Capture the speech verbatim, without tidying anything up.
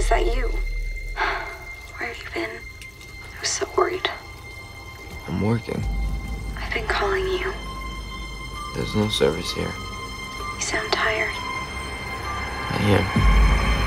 that you? Where have you been? I was so worried. I'm working. I've been calling you. There's no service here. You sound tired. I am.